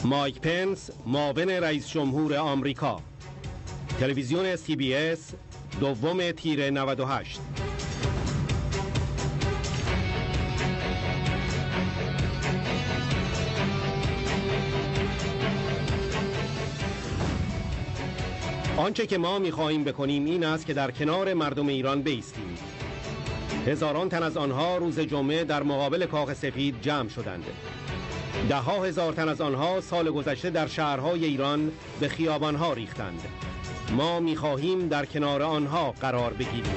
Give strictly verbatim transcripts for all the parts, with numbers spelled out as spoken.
مایک پنس، معاون رئیس جمهور آمریکا. تلویزیون سی بی اس، دوم تیر نود و هشت. آنچه که ما می‌خواهیم بکنیم این است که در کنار مردم ایران بایستیم. هزاران تن از آنها روز جمعه در مقابل کاخ سفید جمع شدند. ده ها هزار تن از آنها سال گذشته در شهرهای ایران به خیابانها ریختند. ما می‌خواهیم در کنار آنها قرار بگیریم.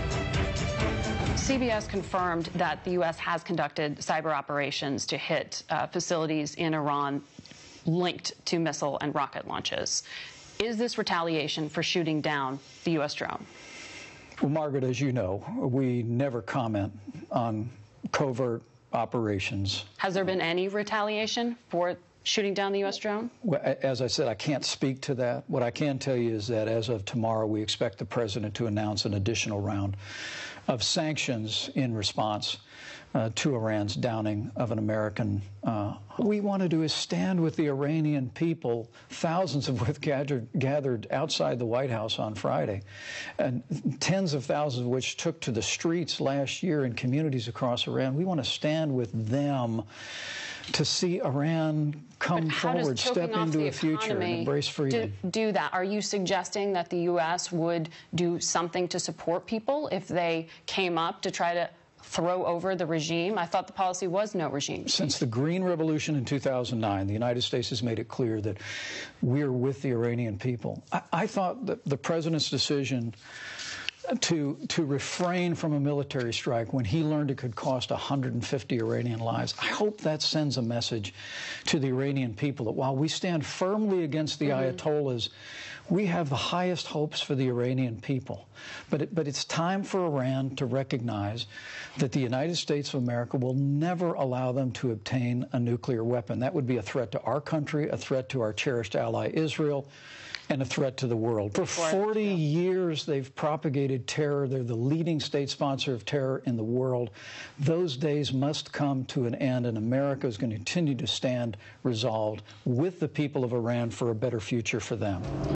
C B S confirmed that the U S has conducted cyber operations to hit uh, facilities in Iran linked to missile and rocket launches. Is this retaliation for shooting down the U S drone? Well, Margaret, as you know, we never comment on covert operations. Has there been any retaliation for shooting down the U S drone? Well, as I said, I can't speak to that. What I can tell you is that as of tomorrow, we expect the president to announce an additional round of sanctions in response uh, to Iran's downing of an American. Uh, what we want to do is stand with the Iranian people, thousands of which gathered, gathered outside the White House on Friday, and tens of thousands of which took to the streets last year in communities across Iran. We want to stand with them to see Iran come forward, step into a future and embrace freedom. Do, do that. Are you suggesting that the U S would do something to support people if they came up to try to throw over the regime? I thought the policy was no regime. Since the Green Revolution in two thousand nine, the United States has made it clear that we're with the Iranian people. I, I thought that the president's decision to to refrain from a military strike when he learned it could cost one hundred fifty Iranian lives. I hope that sends a message to the Iranian people that while we stand firmly against the mm-hmm. Ayatollahs, we have the highest hopes for the Iranian people. But it, but it's time for Iran to recognize that the United States of America will never allow them to obtain a nuclear weapon. That would be a threat to our country, a threat to our cherished ally Israel, and a threat to the world. For forty years, they've propagated terror. They're the leading state sponsor of terror in the world. Those days must come to an end, and America is going to continue to stand resolved with the people of Iran for a better future for them.